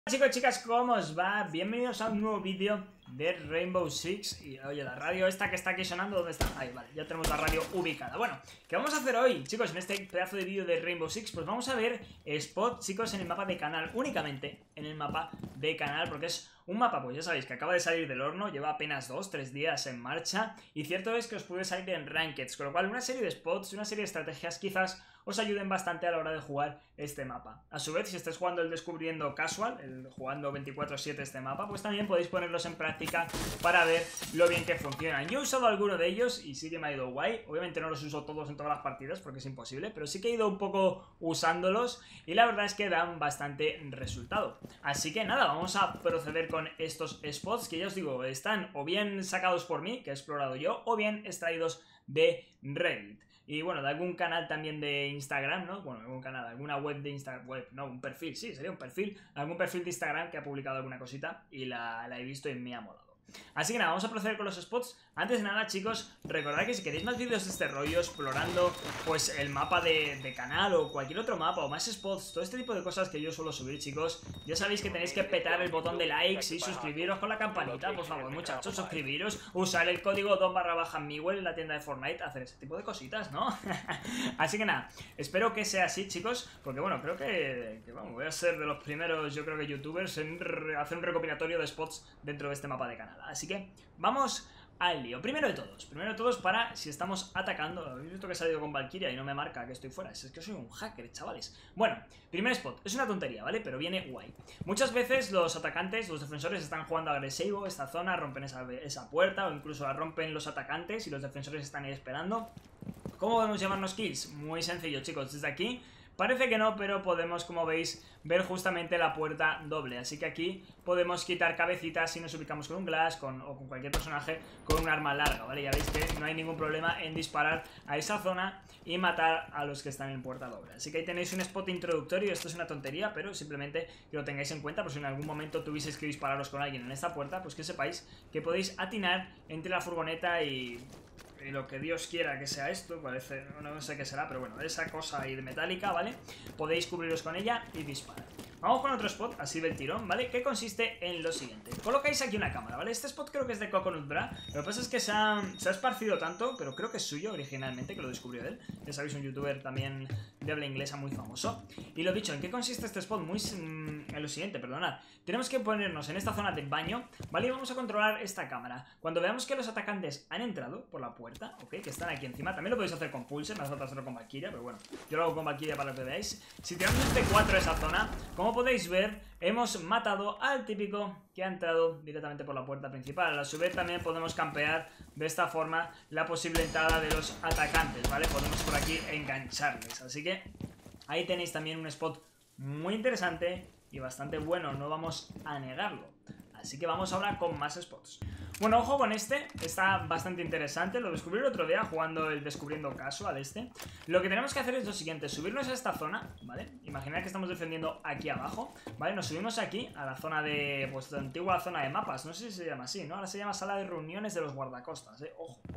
Chicos, chicas, ¿cómo os va? Bienvenidos a un nuevo vídeo de Rainbow Six. Y oye, la radio esta que está aquí sonando, ¿dónde está? Ahí, vale, ya tenemos la radio ubicada. Bueno, ¿qué vamos a hacer hoy, chicos? En este pedazo de vídeo de Rainbow Six, pues vamos a ver spots, chicos, en el mapa de canal. Únicamente en el mapa de canal, porque es un mapa, pues ya sabéis, que acaba de salir del horno. Lleva apenas 2-3 días en marcha. Y cierto es que os puede salir en Rankeds, con lo cual una serie de spots, una serie de estrategias quizás os ayuden bastante a la hora de jugar este mapa. A su vez, si estáis jugando el Descubriendo Casual, el jugando 24/7 este mapa, pues también podéis ponerlos en práctica para ver lo bien que funcionan. Yo he usado alguno de ellos y sí que me ha ido guay. Obviamente no los uso todos en todas las partidas porque es imposible, pero sí que he ido un poco usándolos y la verdad es que dan bastante resultado. Así que nada, vamos a proceder con estos spots que ya os digo, están o bien sacados por mí, que he explorado yo, o bien extraídos de Reddit. Y bueno, de algún canal también de Instagram, ¿no? Bueno, algún canal, alguna web de Instagram, no, un perfil, sí, sería un perfil, algún perfil de Instagram que ha publicado alguna cosita y la he visto y me ha molado. Así que nada, vamos a proceder con los spots. Antes de nada, chicos, recordad que si queréis más vídeos de este rollo, explorando pues el mapa de canal o cualquier otro mapa o más spots, todo este tipo de cosas que yo suelo subir, chicos, ya sabéis que tenéis que petar el botón de likes y suscribiros con la campanita, por favor, muchachos, suscribiros, usar el código 2/Miguel en la tienda de Fortnite, hacer ese tipo de cositas, ¿no? Así que nada, espero que sea así, chicos, porque bueno, creo que vamos, voy a ser de los primeros, yo creo que youtubers en hacer un recopilatorio de spots dentro de este mapa de canal. Así que vamos al lío. Primero de todos, para si estamos atacando. Habéis visto que he salido con Valkyria y no me marca que estoy fuera. Es que soy un hacker, chavales. Bueno, primer spot. Es una tontería, ¿vale? Pero viene guay. Muchas veces los atacantes, los defensores están jugando agresivo esta zona, rompen esa puerta o incluso la rompen los atacantes y los defensores están ahí esperando. ¿Cómo podemos llevarnos kills? Muy sencillo, chicos. Desde aquí parece que no, pero podemos, como veis, ver justamente la puerta doble. Así que aquí podemos quitar cabecitas si nos ubicamos con un Glass o con cualquier personaje con un arma larga, ¿vale? Ya veis que no hay ningún problema en disparar a esa zona y matar a los que están en puerta doble. Así que ahí tenéis un spot introductorio. Esto es una tontería, pero simplemente que lo tengáis en cuenta, pues si en algún momento tuvieseis que dispararos con alguien en esta puerta, pues que sepáis que podéis atinar entre la furgoneta y lo que Dios quiera que sea esto, parece, no sé qué será, pero bueno, esa cosa ahí de metálica, ¿vale? Podéis cubriros con ella y disparar. Vamos con otro spot, así del tirón, ¿vale? Que consiste en lo siguiente. Colocáis aquí una cámara, ¿vale? Este spot creo que es de Coconut Bra. Lo que pasa es que se ha esparcido tanto, pero creo que es suyo originalmente, que lo descubrió él. Ya sabéis, un youtuber también de habla inglesa muy famoso. Y lo dicho, ¿en qué consiste este spot? En lo siguiente, perdonad. Tenemos que ponernos en esta zona de baño, ¿vale? Y vamos a controlar esta cámara. Cuando veamos que los atacantes han entrado por la puerta, ¿ok? Que están aquí encima. También lo podéis hacer con Pulse, me hace falta hacerlo con Valkyria, pero bueno, yo lo hago con Valkyria para que veáis. Si tiramos un T4 a esa zona, como podéis ver, hemos matado al típico que ha entrado directamente por la puerta principal. A su vez también podemos campear de esta forma la posible entrada de los atacantes, ¿vale? Podemos por aquí engancharles. Así que ahí tenéis también un spot muy interesante y bastante bueno, no vamos a negarlo. Así que vamos ahora con más spots. Bueno, ojo con este, está bastante interesante. Lo descubrí el otro día jugando el Descubriendo Casual este. Lo que tenemos que hacer es lo siguiente, subirnos a esta zona, ¿vale? Imaginad que estamos defendiendo aquí abajo, ¿vale? Nos subimos aquí a la zona de, pues, la antigua zona de mapas. No sé si se llama así, ¿no? Ahora se llama sala de reuniones de los guardacostas, ¿eh?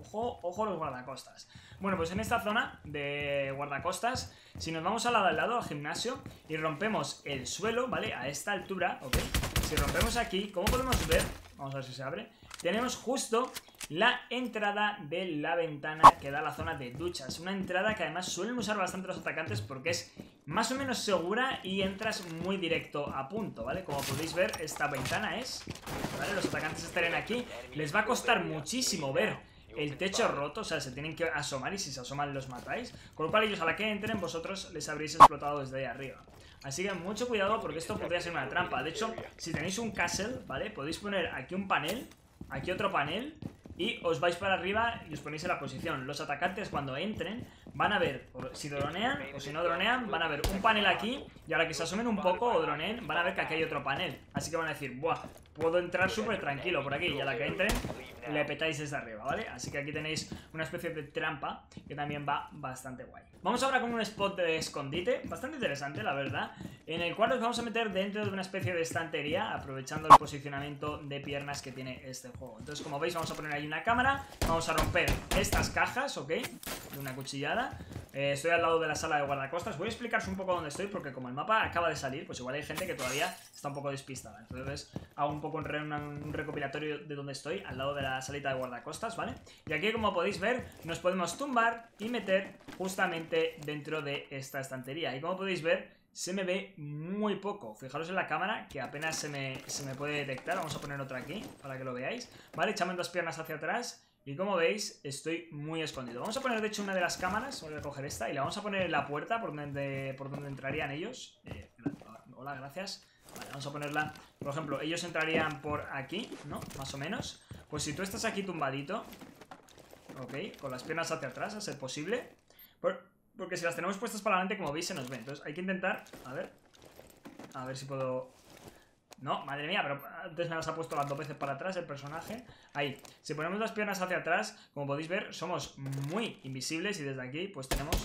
Ojo los guardacostas. Bueno, pues en esta zona de guardacostas, si nos vamos al lado del lado, al gimnasio, y rompemos el suelo, ¿vale? A esta altura, ¿ok? Si rompemos aquí, ¿cómo podemos ver? Vamos a ver si se abre. Tenemos justo la entrada de la ventana que da a la zona de duchas. Una entrada que además suelen usar bastante los atacantes porque es más o menos segura y entras muy directo a punto, ¿vale? Como podéis ver, esta ventana es, ¿vale? Los atacantes estarían aquí. Les va a costar muchísimo ver el techo roto, o sea, se tienen que asomar y si se asoman los matáis. Con lo cual ellos a la que entren, vosotros les habréis explotado desde ahí arriba. Así que mucho cuidado porque esto podría ser una trampa. De hecho, si tenéis un castle, ¿vale? Podéis poner aquí un panel, aquí otro panel y os vais para arriba y os ponéis en la posición. Los atacantes cuando entren van a ver, si dronean o si no dronean, van a ver un panel aquí y ahora que se asomen un poco o droneen, van a ver que aquí hay otro panel. Así que van a decir, buah, puedo entrar súper tranquilo por aquí y a la que entren le petáis desde arriba, ¿vale? Así que aquí tenéis una especie de trampa que también va bastante guay. Vamos ahora con un spot de escondite, bastante interesante la verdad, en el cual nos vamos a meter dentro de una especie de estantería, aprovechando el posicionamiento de piernas que tiene este juego. Entonces, como veis, vamos a poner ahí una cámara, vamos a romper estas cajas, ¿ok? De una cuchillada. izquierda. Estoy al lado de la sala de guardacostas. Voy a explicaros un poco dónde estoy, porque como el mapa acaba de salir, pues igual hay gente que todavía está un poco despistada. Entonces hago un poco un recopilatorio de dónde estoy, al lado de la salita de guardacostas, ¿vale? Y aquí, como podéis ver, nos podemos tumbar y meter justamente dentro de esta estantería. Y como podéis ver, se me ve muy poco. Fijaros en la cámara, que apenas se me puede detectar. Vamos a poner otra aquí, para que lo veáis. Vale, echamos las piernas hacia atrás. Y como veis, estoy muy escondido. Vamos a poner, de hecho, una de las cámaras. Voy a coger esta y la vamos a poner en la puerta por donde entrarían ellos. Hola, gracias. Vale, vamos a ponerla. Por ejemplo, ellos entrarían por aquí, ¿no? Más o menos. Pues si tú estás aquí tumbadito, ok, con las piernas hacia atrás, a ser posible. Porque si las tenemos puestas para adelante, como veis, se nos ven. Entonces hay que intentar, a ver si puedo... No, madre mía, pero antes me las ha puesto las 2 veces para atrás el personaje. Ahí, si ponemos las piernas hacia atrás, como podéis ver, somos muy invisibles. Y desde aquí, pues tenemos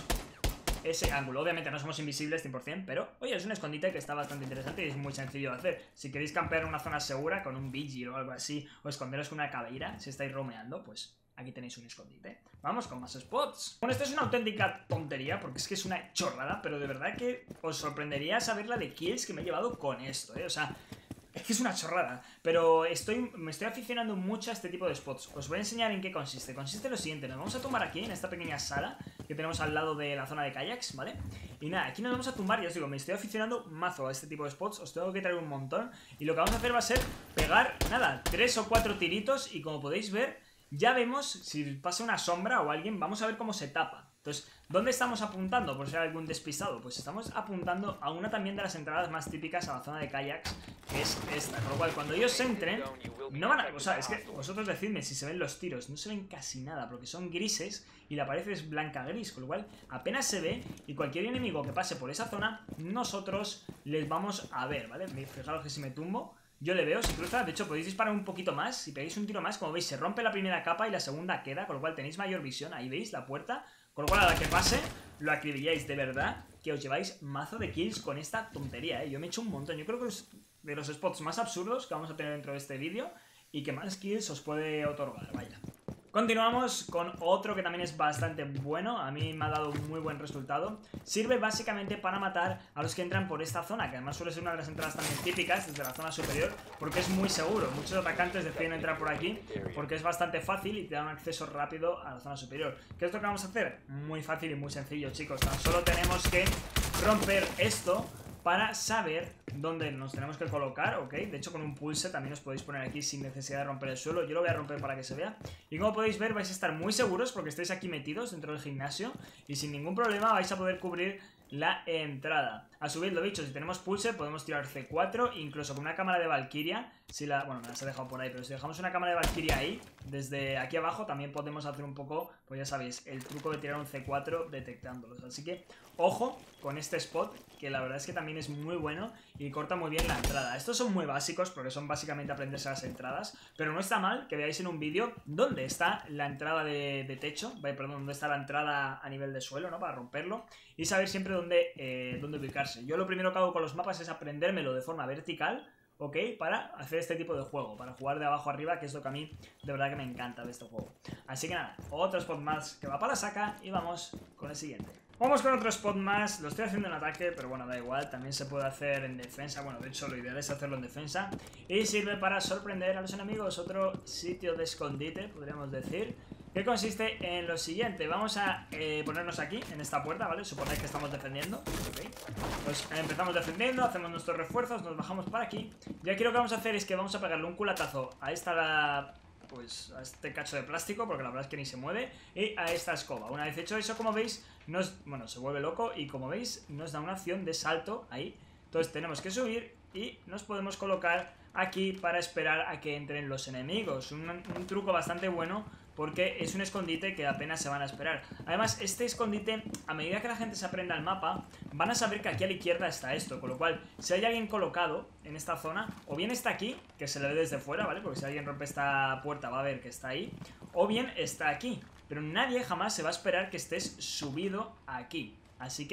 ese ángulo. Obviamente no somos invisibles 100%, pero, oye, es un escondite que está bastante interesante y es muy sencillo de hacer. Si queréis campear en una zona segura con un vigil o algo así, o esconderos con una caveira, si estáis romeando, pues... aquí tenéis un escondite. Vamos con más spots. Bueno, esto es una auténtica tontería, porque es que es una chorrada, pero de verdad que os sorprendería saber la de kills que me he llevado con esto, ¿eh? O sea, es que es una chorrada. Pero me estoy aficionando mucho a este tipo de spots. Os voy a enseñar en qué consiste. Consiste en lo siguiente. Nos vamos a tumbar aquí, en esta pequeña sala que tenemos al lado de la zona de kayaks, ¿vale? Y nada, aquí nos vamos a tumbar. Y os digo, me estoy aficionando mazo a este tipo de spots. Os tengo que traer un montón. Y lo que vamos a hacer va a ser pegar, nada, 3 o 4 tiritos. Y como podéis ver, ya vemos, si pasa una sombra o alguien, vamos a ver cómo se tapa. Entonces, ¿dónde estamos apuntando? Por si hay algún despistado. Pues estamos apuntando a una también de las entradas más típicas a la zona de kayaks, que es esta. Con lo cual, cuando ellos entren, no van a... O sea, es que vosotros decidme si se ven los tiros. No se ven casi nada, porque son grises y la pared es blanca-gris. Con lo cual, apenas se ve y cualquier enemigo que pase por esa zona, nosotros les vamos a ver, ¿vale? Fijaros que si me tumbo... yo le veo, si cruza, de hecho podéis disparar un poquito más. Si pegáis un tiro más, como veis, se rompe la primera capa y la segunda queda, con lo cual tenéis mayor visión. Ahí veis la puerta, con lo cual a la que pase lo acribilláis. De verdad que os lleváis mazo de kills con esta tontería, ¿eh? Yo me he hecho un montón. Yo creo que es de los spots más absurdos que vamos a tener dentro de este vídeo y que más kills os puede otorgar, vaya. Continuamos con otro que también es bastante bueno. A mí me ha dado un muy buen resultado. Sirve básicamente para matar a los que entran por esta zona, que además suele ser una de las entradas también típicas desde la zona superior, porque es muy seguro. Muchos atacantes deciden entrar por aquí porque es bastante fácil y te da un acceso rápido a la zona superior. ¿Qué es lo que vamos a hacer? Muy fácil y muy sencillo, chicos. Tan solo tenemos que romper esto para saber dónde nos tenemos que colocar, ¿ok? De hecho, con un pulse también os podéis poner aquí sin necesidad de romper el suelo. Yo lo voy a romper para que se vea. Y como podéis ver, vais a estar muy seguros porque estáis aquí metidos dentro del gimnasio y sin ningún problema vais a poder cubrir la entrada. A su vez, lo dicho, si tenemos pulse podemos tirar C4, incluso con una cámara de Valkyria. Bueno, me las he dejado por ahí, pero si dejamos una cámara de Valkyria ahí, desde aquí abajo también podemos hacer un poco, pues ya sabéis, el truco de tirar un C4 detectándolos. Así que, ojo con este spot, que la verdad es que también es muy bueno y corta muy bien la entrada. Estos son muy básicos porque son básicamente aprenderse las entradas, pero no está mal que veáis en un vídeo dónde está la entrada de techo, perdón, dónde está la entrada a nivel de suelo, ¿no? Para romperlo y saber siempre dónde ubicarse. Yo lo primero que hago con los mapas es aprendérmelo de forma vertical, ¿ok? Para hacer este tipo de juego, para jugar de abajo arriba, que es lo que a mí de verdad que me encanta de este juego. Así que nada, otro spot más que va para la saca y vamos con el siguiente. Vamos con otro spot más, lo estoy haciendo en ataque, pero bueno, da igual, también se puede hacer en defensa. Bueno, de hecho lo ideal es hacerlo en defensa. Y sirve para sorprender a los enemigos, otro sitio de escondite, podríamos decir. Que consiste en lo siguiente, vamos a ponernos aquí, en esta puerta, ¿vale? Suponed que estamos defendiendo, ¿ok? Pues empezamos defendiendo, hacemos nuestros refuerzos, nos bajamos para aquí. Y aquí lo que vamos a hacer es que vamos a pegarle un culatazo a esta... pues a este cacho de plástico, porque la verdad es que ni se mueve, y a esta escoba. Una vez hecho eso, como veis, bueno, se vuelve loco y como veis nos da una opción de salto ahí. Entonces tenemos que subir y nos podemos colocar aquí para esperar a que entren los enemigos. Un truco bastante bueno porque es un escondite que apenas se van a esperar. Además, este escondite, a medida que la gente se aprenda el mapa, van a saber que aquí a la izquierda está esto. Con lo cual, si hay alguien colocado en esta zona, o bien está aquí, que se le ve desde fuera, ¿vale? Porque si alguien rompe esta puerta va a ver que está ahí, o bien está aquí. Pero nadie jamás se va a esperar que estés subido aquí. Así que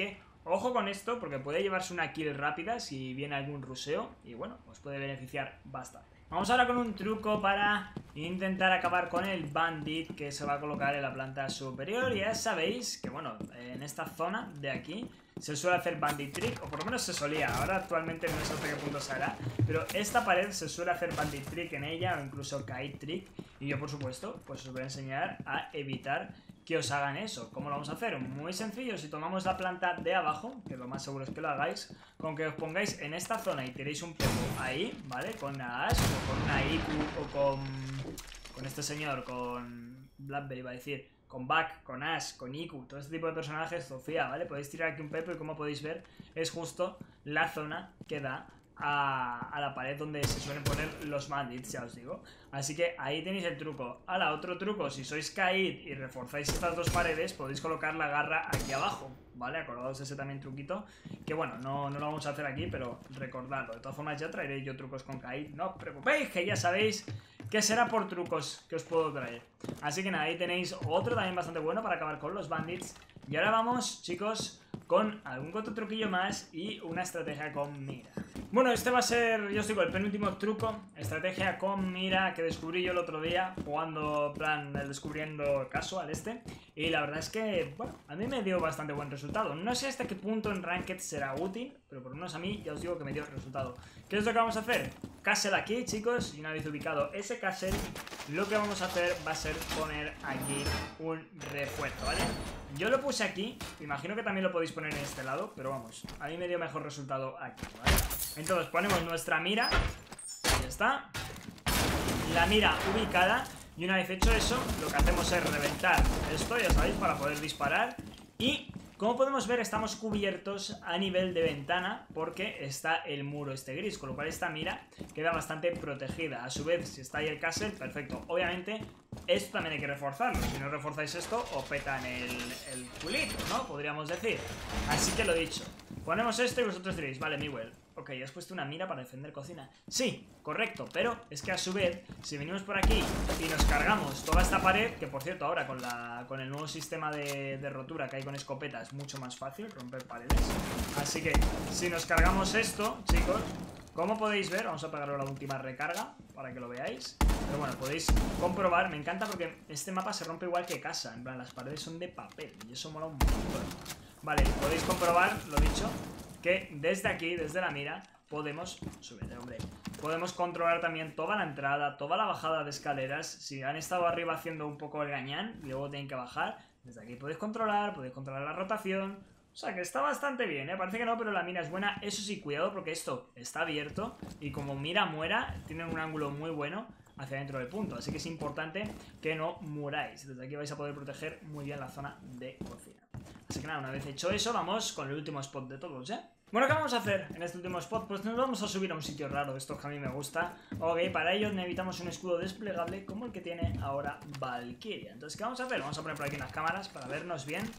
ojo con esto, porque puede llevarse una kill rápida si viene algún ruseo. Y bueno, os puede beneficiar bastante. Vamos ahora con un truco para intentar acabar con el bandit que se va a colocar en la planta superior. Ya sabéis que, bueno, en esta zona de aquí se suele hacer bandit trick, o por lo menos se solía. Ahora actualmente no sé hasta qué punto se hará, pero esta pared se suele hacer bandit trick en ella, o incluso kite trick. Y yo, por supuesto, pues os voy a enseñar a evitar que os hagan eso. ¿Cómo lo vamos a hacer? Muy sencillo. Si tomamos la planta de abajo, que lo más seguro es que lo hagáis, con que os pongáis en esta zona y tiréis un pepo ahí, ¿vale? Con una Ash, o con una Iku, o con este señor, con Blackberry, va a decir, con Buck, con Ash, con Iku, todo este tipo de personajes, Sofía, ¿vale? Podéis tirar aquí un pepo y como podéis ver, es justo la zona que da a la pared donde se suelen poner los bandits, ya os digo. Así que ahí tenéis el truco. Ahora, otro truco, si sois Kaid y reforzáis estas dos paredes, podéis colocar la garra aquí abajo, ¿vale? Acordaos de ese también truquito, que bueno, no lo vamos a hacer aquí, pero recordadlo. De todas formas ya traeré yo trucos con Kaid, no os preocupéis, que ya sabéis que será por trucos que os puedo traer. Así que nada, ahí tenéis otro también bastante bueno para acabar con los bandits. Y ahora vamos, chicos, con algún otro truquillo más y una estrategia con mira. Bueno, este va a ser, yo os digo, el penúltimo truco, estrategia con mira, que descubrí yo el otro día jugando, plan, descubriendo casual este. Y la verdad es que, bueno, a mí me dio bastante buen resultado. No sé hasta qué punto en Ranked será útil, pero por lo menos a mí ya os digo que me dio resultado. ¿Qué es lo que vamos a hacer? Castle aquí, chicos, y una vez ubicado ese castle, lo que vamos a hacer va a ser poner aquí un refuerzo, ¿vale? Yo lo puse aquí, imagino que también lo podéis poner en este lado, pero vamos, a mí me dio mejor resultado aquí, ¿vale? Entonces ponemos nuestra mira, ya está, la mira ubicada, y una vez hecho eso, lo que hacemos es reventar esto, ya sabéis, para poder disparar. Y como podemos ver, estamos cubiertos a nivel de ventana porque está el muro este gris, con lo cual esta mira queda bastante protegida. A su vez, si está ahí el castle, perfecto. Obviamente, esto también hay que reforzarlo. Si no reforzáis esto, os petan el culito, ¿no? Podríamos decir. Así que lo dicho. Ponemos esto y vosotros diréis, vale, Miguel, ok, has puesto una mira para defender cocina. Sí, correcto, pero es que a su vez, si venimos por aquí y nos cargamos toda esta pared, que por cierto ahora con el nuevo sistema de rotura que hay con escopeta es mucho más fácil romper paredes. Así que si nos cargamos esto, chicos, como podéis ver, vamos a apagar la última recarga para que lo veáis. Pero bueno, podéis comprobar, me encanta porque este mapa se rompe igual que casa. En plan, las paredes son de papel y eso mola un montón. Vale, podéis comprobar, lo dicho, que desde aquí, desde la mira, podemos subir, hombre. Podemos controlar también toda la entrada, toda la bajada de escaleras. Si han estado arriba haciendo un poco el gañán y luego tienen que bajar, desde aquí podéis controlar la rotación. O sea que está bastante bien, ¿eh? Parece que no, pero la mira es buena. Eso sí, cuidado porque esto está abierto y como mira muera, tienen un ángulo muy bueno hacia dentro del punto. Así que es importante que no muráis. Desde aquí vais a poder proteger muy bien la zona de cocina. Así que nada, una vez hecho eso, vamos con el último spot de todos, ¿eh? Bueno, ¿qué vamos a hacer en este último spot? Pues nos vamos a subir a un sitio raro, esto que a mí me gusta. Ok, para ello necesitamos un escudo desplegable como el que tiene ahora Valkyria. Entonces, ¿qué vamos a hacer? Vamos a poner por aquí unas cámaras para vernos bien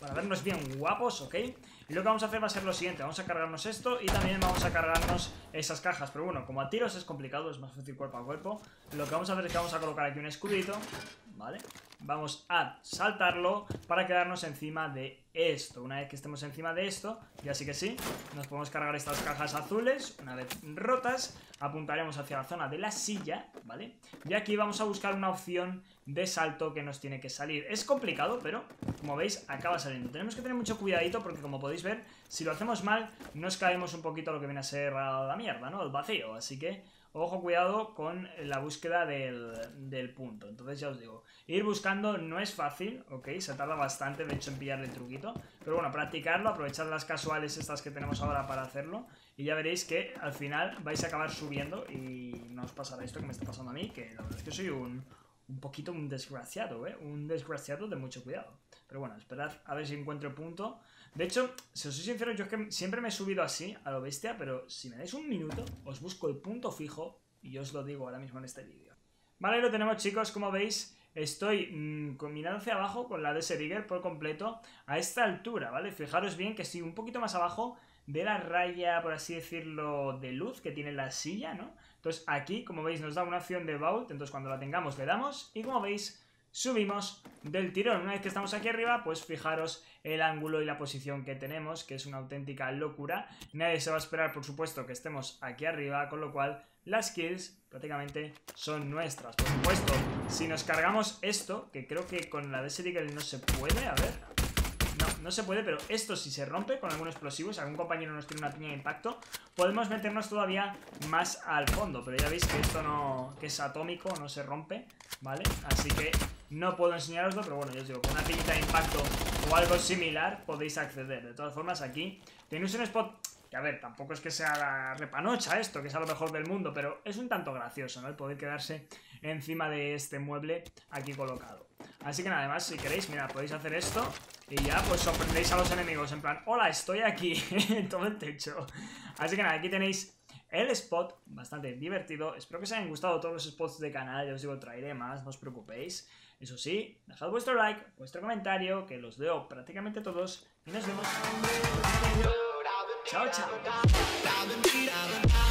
guapos, ¿ok? Y lo que vamos a hacer va a ser lo siguiente, vamos a cargarnos esto y también vamos a cargarnos esas cajas. Pero bueno, como a tiros es complicado, es más fácil cuerpo a cuerpo. Lo que vamos a hacer es que vamos a colocar aquí un escudito, ¿vale? Vamos a saltarlo para quedarnos encima de esto. Una vez que estemos encima de esto, ya sí que sí, nos podemos cargar estas cajas azules. Una vez rotas, apuntaremos hacia la zona de la silla, ¿vale? Y aquí vamos a buscar una opción de salto que nos tiene que salir. Es complicado, pero como veis, acaba saliendo. Tenemos que tener mucho cuidadito porque como podéis ver, si lo hacemos mal, nos caemos un poquito a lo que viene a ser la mierda, ¿no? El vacío, así que ojo, cuidado con la búsqueda del punto. Entonces ya os digo, ir buscando no es fácil, ¿ok? Se tarda bastante, de hecho, en pillarle el truquito. Pero bueno, practicarlo, aprovechar las casuales estas que tenemos ahora para hacerlo. Y ya veréis que al final vais a acabar subiendo y no os pasará esto que me está pasando a mí, que la verdad es que soy un poquito un desgraciado, ¿eh? Un desgraciado de mucho cuidado. Pero bueno, esperad a ver si encuentro el punto. De hecho, si os soy sincero, yo es que siempre me he subido así, a lo bestia, pero si me dais un minuto, os busco el punto fijo y os lo digo ahora mismo en este vídeo. Vale, lo tenemos, chicos, como veis, estoy mirando hacia abajo con la DS Rigger por completo a esta altura, ¿vale? Fijaros bien que estoy un poquito más abajo de la raya, por así decirlo, de luz que tiene la silla, ¿no? Entonces aquí, como veis, nos da una opción de vault, entonces cuando la tengamos le damos y como veis subimos del tirón. Una vez que estamos aquí arriba, pues fijaros el ángulo y la posición que tenemos, que es una auténtica locura. Nadie se va a esperar, por supuesto, que estemos aquí arriba, con lo cual las kills prácticamente son nuestras. Por supuesto, si nos cargamos esto, que creo que con la Desert Eagle no se puede, a ver... No se puede, pero esto si se rompe con algún explosivo, si algún compañero nos tiene una piña de impacto, podemos meternos todavía más al fondo. Pero ya veis que esto no, que es atómico, no se rompe, ¿vale? Así que no puedo enseñaroslo, pero bueno, yo os digo, con una piñita de impacto o algo similar podéis acceder. De todas formas, aquí tenéis un spot que, a ver, tampoco es que sea la repanocha esto, que sea lo mejor del mundo, pero es un tanto gracioso, ¿no? El poder quedarse encima de este mueble aquí colocado. Así que nada, además, si queréis, mira, podéis hacer esto y ya pues sorprendéis a los enemigos en plan, hola, estoy aquí en todo el techo. Así que nada, aquí tenéis el spot, bastante divertido. Espero que os hayan gustado todos los spots de canal, ya os digo, traeré más, no os preocupéis. Eso sí, dejad vuestro like, vuestro comentario, que los leo prácticamente todos y nos vemos. Chao, chao.